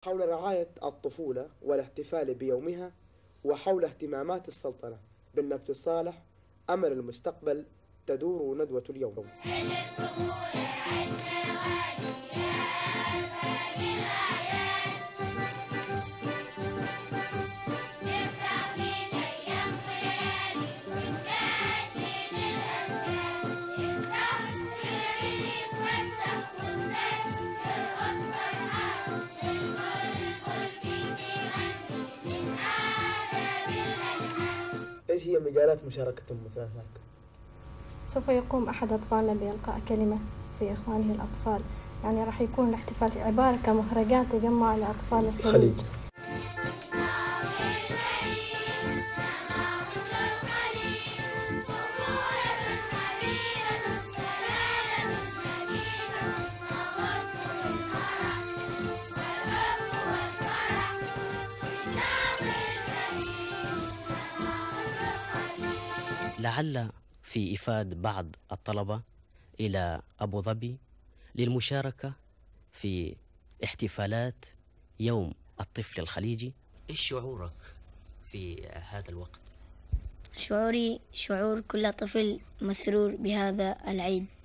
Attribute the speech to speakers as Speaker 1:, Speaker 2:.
Speaker 1: حول رعاية الطفولة والاحتفال بيومها، وحول اهتمامات السلطنة بالنبت الصالح. أمل المستقبل تدور ندوة اليوم. إيش هي مجالات مشاركتهم مثل هناك؟
Speaker 2: سوف يقوم أحد أطفالنا بإلقاء كلمة في إخوانه الأطفال، يعني راح يكون الاحتفال عبارة كمهرجان تجمع لأطفال الخليج.
Speaker 3: لعل في إيفاد بعض الطلبة إلى أبو ظبي للمشاركة في احتفالات يوم الطفل الخليجي. إيش شعورك في هذا الوقت؟
Speaker 4: شعوري شعور كل طفل مسرور بهذا العيد.